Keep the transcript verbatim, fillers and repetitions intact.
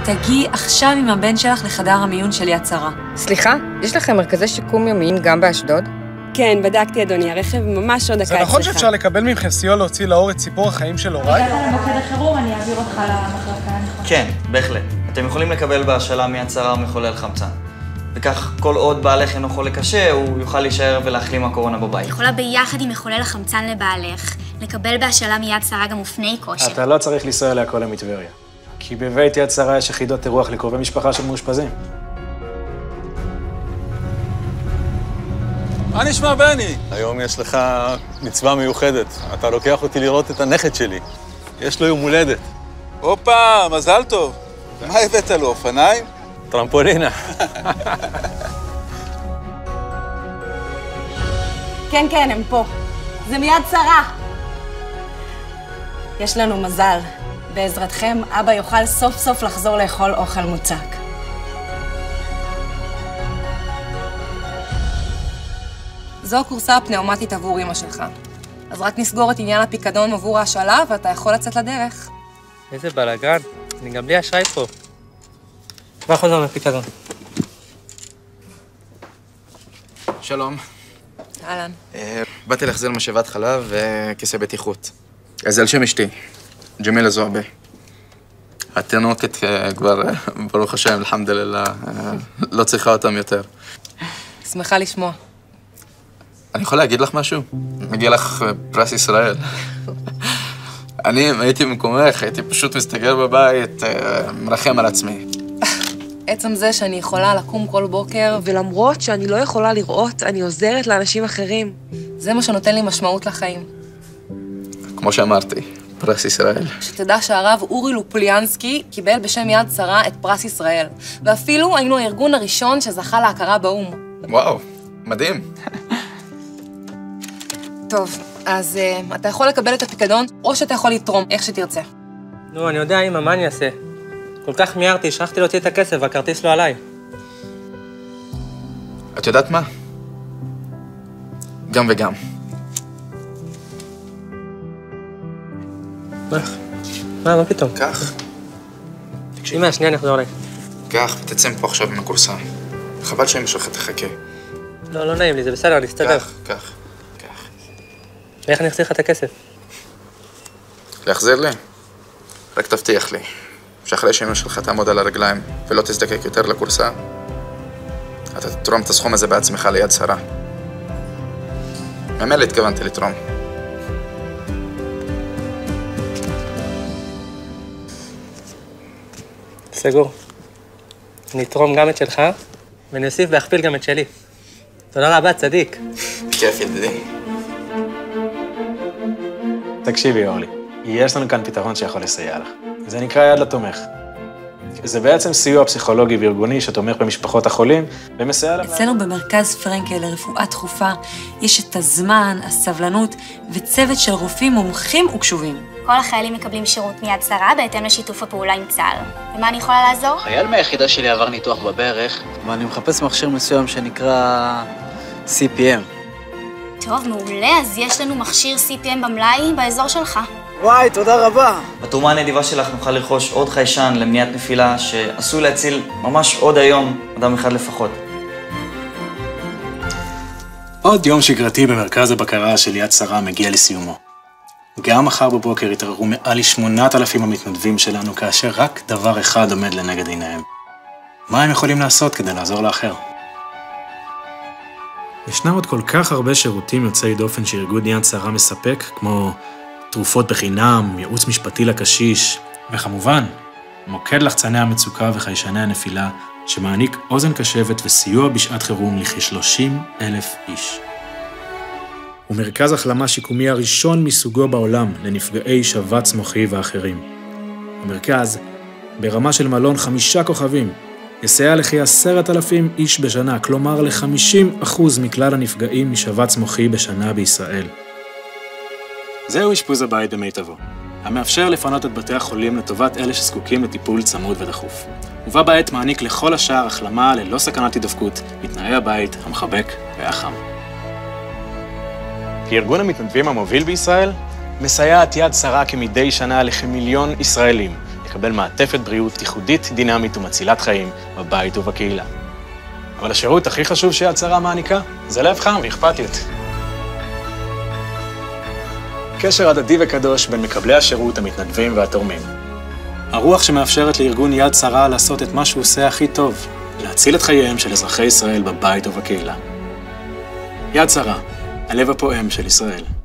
תגיעי עכשיו עם הבן שלך לחדר המיון של יד שרה. סליחה, יש לכם מרכזי שיקום יומיים גם באשדוד? כן, בדקתי, אדוני, הרכב ממש עוד דקה אצלך. זה נכון שאפשר לקבל מכם סיוע להוציא לאור את סיפור החיים של הוריי? הגעת למוקד החירום, אני אעביר אותך למחלקה. כן, בהחלט. אתם יכולים לקבל בהשאלה מיד שרה מחולל חמצן. וכך, כל עוד בעלך אינו חולה קשה, הוא יוכל להישאר ולהחלים מהקורונה בבית. יכולה ביחד עם מחולל החמצן לבעלך, לקבל בהשאלה מיד שרה גם אופני כושר. אתה לא צריך לנסוע אליה כל מטבריה. כי בבית יד שרה יש יחידות אירוח לקרובי משפחה של מאושפזים. מה נשמע, בני? היום יש לך מצווה מיוחדת. אתה לוקח אותי לראות את הנכד שלי. יש לו יום הולדת. הופה, מזל טוב. מה הבאת לו, אופניים? טרמפולינה. כן, כן, הם פה. זה מיד שרה. יש לנו מזל. בעזרתכם, אבא יוכל סוף סוף לחזור לאכול אוכל מוצק. זו הקורסה הפנאומטית עבור אמא שלך. אז רק נסגור את עניין הפיקדון עבור ההשאלה, ואתה יכול לצאת לדרך. איזה בלגן. אני גם בלי אשראי פה. כבר חוזר לפיקדון. שלום. אהלן. באתי להחזיר משאבת חלב וכיסא בטיחות. אז על שם אשתי, ג'מילה זועבי. התינוקת כבר, ברוך השם, אלחמדוללה, לא צריכה אותם יותר. שמחה לשמוע. אני יכול להגיד לך משהו? מגיע לך פרס ישראל. אני, אם הייתי במקומך, הייתי פשוט מסתגר בבית, מרחם על עצמי. עצם זה שאני יכולה לקום כל בוקר, ולמרות שאני לא יכולה לראות, אני עוזרת לאנשים אחרים. זה מה שנותן לי משמעות לחיים. כמו שאמרתי, פרס ישראל. שתדע שהרב אורי לופוליאנסקי קיבל בשם יד שרה את פרס ישראל. ואפילו היינו הארגון הראשון שזכה להכרה באו"ם. וואו, מדהים. טוב, אז uh, אתה יכול לקבל את הפיקדון, או שאתה יכול לתרום, איך שתרצה. נו, אני יודע, אמא, מה אני אעשה? כל כך מיהרתי, שכחתי להוציא את הכסף, והכרטיס לא עליי. את יודעת מה? גם וגם. מה? מה, מה פתאום? כך. אמא, שנייה, אני אחזור עליי. כך, ותצא מפה עכשיו עם הקורסה. חבל שאמא שלך תחכה. לא, לא נעים לי, זה בסדר, אני אסתדר. כך, כך, כך. איך אני אחזיר לך את הכסף? להחזיר לי? רק תבטיח לי, שאחרי שאמא שלך תעמוד על הרגליים ולא תזדקק יותר לקורסה, אתה תתרום את הסכום הזה בעצמך ליד שרה. ממילא התכוונתי לתרום. סגור. אני אתרום גם את שלך, ואני אוסיף ואכפיל גם את שלי. תודה רבה, צדיק. כיף, ידידי. תקשיבי, אורלי, יש לנו כאן פתרון שיכול לסייע לך. זה נקרא יד לתומך. זה בעצם סיוע פסיכולוגי וארגוני שתומך במשפחות החולים ומסייע להם... אצלנו במרכז פרנקל לרפואה דחופה יש את הזמן, הסבלנות וצוות של רופאים מומחים וקשובים. כל החיילים מקבלים שירות מיד שרה בהתאם לשיתוף הפעולה עם צה"ל. ומה אני יכולה לעזור? חייל מהיחידה שלי עבר ניתוח בברך, ואני מחפש מכשיר מסוים שנקרא סי פי אם. טוב, מעולה, אז יש לנו מכשיר סי פי אם במלאי באזור שלך. וואי, תודה רבה. בתרומה הנדיבה שלך נוכל לרכוש עוד חיישן למניעת נפילה שעשוי להציל ממש עוד היום אדם אחד לפחות. עוד יום שגרתי במרכז הבקרה של יד שרה מגיע לסיומו. גם מחר בבוקר יתערערו מעל לשמונת אלפים המתנדבים שלנו, כאשר רק דבר אחד עומד לנגד עיניהם. מה הם יכולים לעשות כדי לעזור לאחר? ישנם עוד כל כך הרבה שירותים יוצאי דופן שארגון יד שרה מספק, כמו תרופות בחינם, ייעוץ משפטי לקשיש, וכמובן, מוקד לחצני המצוקה וחיישני הנפילה, שמעניק אוזן קשבת וסיוע בשעת חירום לכ-שלושים אלף איש. הוא מרכז החלמה שיקומי הראשון מסוגו בעולם לנפגעי שבץ מוחי ואחרים. המרכז, ברמה של מלון חמישה כוכבים, יסייע לכי עשרת אלפים איש בשנה, כלומר ל-חמישים אחוז מכלל הנפגעים משבץ מוחי בשנה בישראל. זהו אשפוז הבית במיטבו, המאפשר לפנות את בתי החולים לטובת אלה שזקוקים לטיפול צמוד ודחוף. ובה בעת מעניק לכל השאר החלמה ללא סכנת הידבקות, מתנאי הבית, המחבק והחם. כארגון המתנדבים המוביל בישראל, מסייעת יד שרה כמדי שנה לכמיליון ישראלים, לקבל מעטפת בריאות ייחודית, דינמית ומצילת חיים בבית ובקהילה. אבל השירות הכי חשוב שיד שרה מעניקה זה לב חם ואכפתיות. קשר הדדי וקדוש בין מקבלי השירות, המתנדבים והתורמים. הרוח שמאפשרת לארגון יד שרה לעשות את מה שהוא עושה הכי טוב, להציל את חייהם של אזרחי ישראל בבית ובקהילה. יד שרה, הלב הפועם של ישראל.